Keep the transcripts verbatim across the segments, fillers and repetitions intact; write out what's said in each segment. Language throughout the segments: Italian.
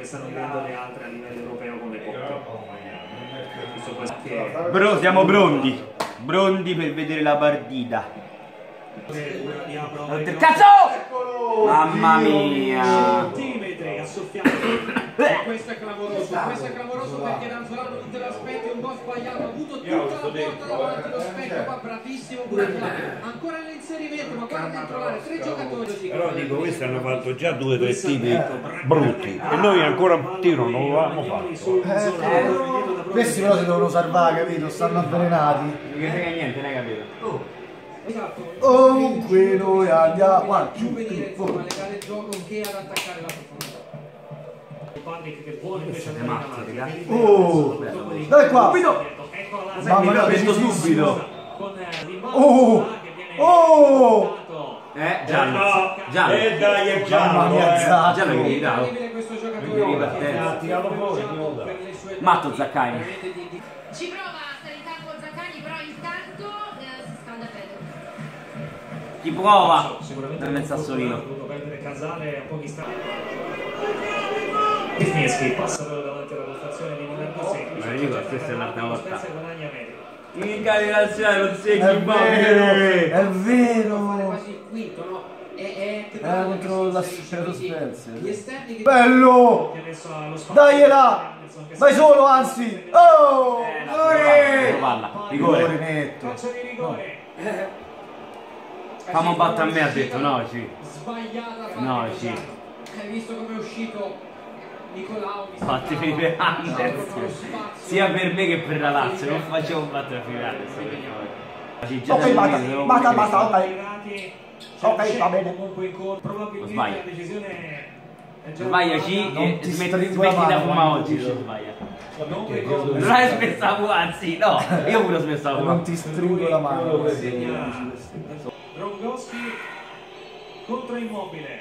stanno vedendo le altre a livello europeo con le coppe. Bro, siamo pronti. Pronti per vedere la partita. Cazzo! Mamma mia! Questo è clamoroso, questo è clamoroso perché Ranzolano non te l'aspetti, un po' sbagliato, ha avuto tutta la porta davanti allo specchio, qua bravissimo pure ancora nell'inserimento, ma guarda dentro l'area, tre giocatori. Però dico, questi hanno fatto già due o tre tipi brutti e noi ancora un tiro non lo abbiamo fatto. Eh, questi però si devono salvare, capito? Stanno avvelenati. Non che frega niente, non hai capito? Ovunque noi andiamo, one, two, three, four. Legare il gioco che ad attaccare la profondità. Che vuole invece andare avanti. Oh, dai qua! Mamma mia, detto subito! Oh! Oh! Eh, giallo! Giallo! E dai, è Mamma giallo! mia, Zacco! Giallo che gli davo! Questo Ripartenza. Matto Zaccagni! Ci prova a stare in campo Zaccagni, però intanto eh, si scalda Pedro. Chi prova? Sicuramente Nel Sassolino. ha dovuto perdere Casale a pochi istanti. Wisniewski passa però davanti alla postazione di Leonardo Secchi. Ma io dico, questa è l'altra volta. Guadagna metri. In calcolazione non segni È in vero! È vero! quasi il quinto, no? È Era contro la Spezia. gli esterni che Bello! Che adesso ha lo spazio. Dai là! Vai solo, anzi! Oh! Eh, no, rigore! Palla, Rigore rigore! netto! Calcio di rigore. Fammi battere a me, ha detto, no, sì. sbagliata. No, sì. Hai visto come è uscito Nicolao? Fatti Felipe Anders. Sia per me che per la Lazio, non facevo battere Felipe Anders. Ok, basta, basta, basta, ok. Ok, va bene. Comunque in corso, probabilmente la decisione è già Sbagliaci Non e ti smetti stringo la smetti da mano fumare quando oggi, dici. non sbaglia. non Non hai smesso a fumare, anzi, no, io pure ho smesso a Non fumare. ti stringo la mano. Drongowski contro Immobile.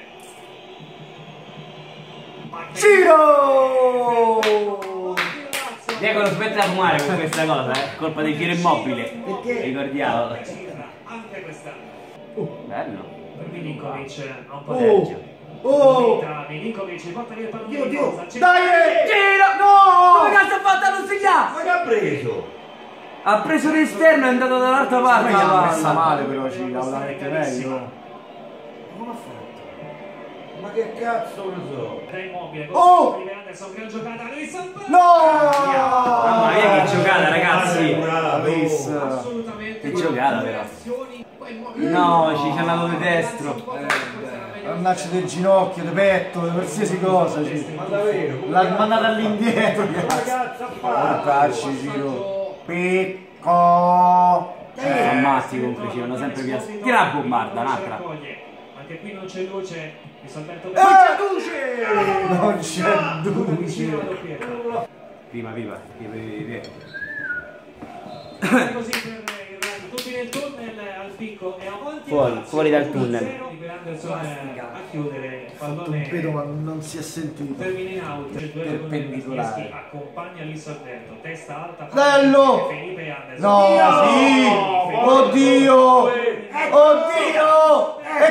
Giro! Diego non smette da fumare con questa cosa, eh, colpa del giro Immobile. Perché? Ricordiamo. Anche quest'anno. Bello. Per Milinkovic ha un po' Oh! di Oh! Milinkovic porta via il pallone. Dio, Dio! C'è- Dai! Giro! No! Come cazzo ha fatto a non segnare? Ma che ha preso? Ha preso l'esterno e è andato dall'altra parte. Ma la l'ha palla. messa male però, ci la mette meglio. Come ha fatto? Ma che cazzo ne so? Da Immobile. Oh! Felipe Anderson, gran giocata. Luis Alberto. No! Mamma mia che giocata, ragazzi! Luis. assolutamente Che giocata però. azioni. Poi Immobile- No, ci c'è andato di destro. Mannaggia del ginocchio, di petto, di qualsiasi cosa. Ci. Ma davvero? L'ha mandata all'indietro, Ma cazzo. cazzo ha fatto? Portacci, Giro. Picco. Eh, sono matti comunque, ci vanno sempre via. Tira la bombarda, un'altra. Anche qui non c'è luce. Luis Alberto. Non c'è Non c'è Vicino alla duce. doppietta. Prima, prima, prima, prima. Così per il Rugby, tutti nel tunnel al picco e avanti Fuori, Lazio, fuori dal uno a tunnel. zero. Felipe Anderson eh, a chiudere il Ho fatto un pedo pallone ma non si è sentito. termina in out. Il duello con Perpendicolare. Wisniewski accompagna Luis Alberto, testa alta. Bello! Felipe Anderson. No, Dio! sì! Felipe Oddio! Anderson. Oddio! E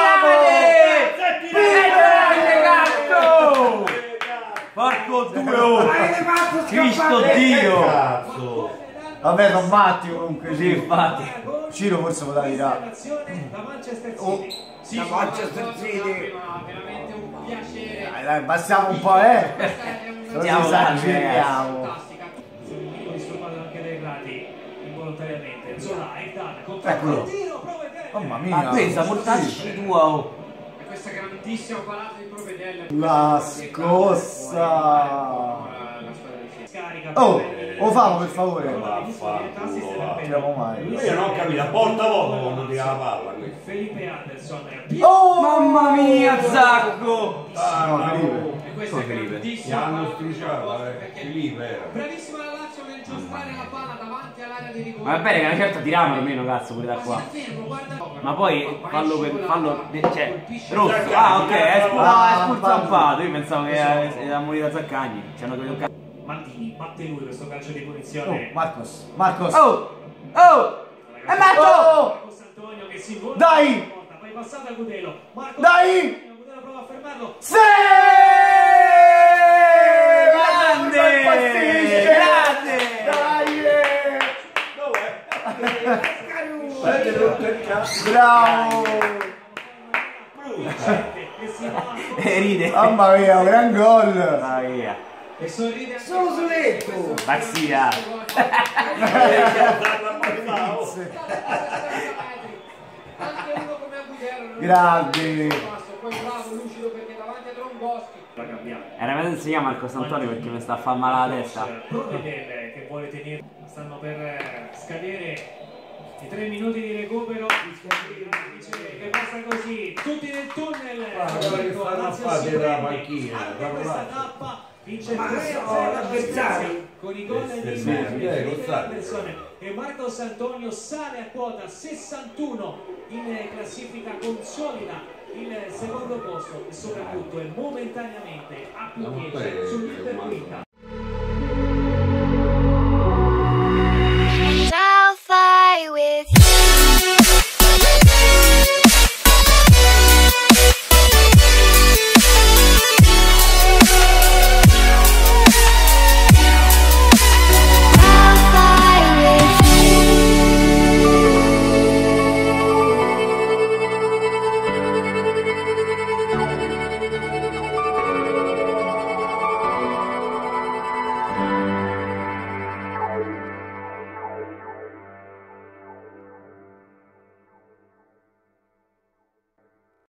tiriamo! Porco due oh! Cristo Dio! Cazzo! Vabbè, sono matti comunque, Sì, sì. infatti. Ciro forse poteva tirare. Da Manchester Oh. City. Sì, Da Manchester City. Ma veramente un piacere. Dai, dai, passiamo un po', eh! Questa è una Non Stiamo esageriamo. fantastica. Subito disturbato anche dai Grati involontariamente. Zola, Ekdan, contro Eccolo. il tiro, prova e bene. Mamma mia! Ma questa, mortacci tua, oh! E questa grandissima parata di Provedella. La scossa! La squadra di Siena. Scarica. Oh, Provedella. lo famo per favore. Vaffanculo, va. Tiriamo mai. Ma io non ho capito, a porta poco quando tira la palla qui. Felipe Anderson. Oh! Mamma mia, Zacco! Ah, No, ma Felipe. E questa Come è Felipe? Gli grandissima hanno parata strisciato, eh. perché Felipe era. bravissima la Lazio nel giostrare la palla davanti all'area di rigore. Ma va bene che una certa tiriamo almeno, cazzo, pure da qua. Ma poi fallo per fallo. Cioè, rosso. Ah, ok, è espulsato. Io pensavo che era morito da Zaccagni. Ci hanno tolto il cazzo. Maldini batte lui questo calcio di Oh, punizione. Marcos, Marcos. Oh! Oh! È matto! Oh! Marcos Antonio che si invola. Dai! Poi passata a Gudelo. Marcos Dai! Antonio, Gudelo prova a fermarlo. Sì! Mamma mia, un gran gol! Vai via. E sorride anche Solo Soletto! Maxia. anche uno come Agudelo non Grandi. poi bravo, lucido perché davanti a Drongoschi Da cambiare. Era meglio insegna Marcos Antonio perché mi sta a far male la testa. Provedel che vuole tenere, stanno per eh, scadere i tre minuti di recupero. Che passa così, tutti nel tunnel. guarda che fanno a fare della panchina, Anche guarda questa là. tappa vince Ma tre a sono zero avversari. con i gol di Eh, sì, Merli, sì, eh, lo Felipe sa. Anderson e Marcos Antonio. Sale a quota sessantuno in classifica, consolida il secondo posto e soprattutto è momentaneamente a più dieci sull'Interquinta.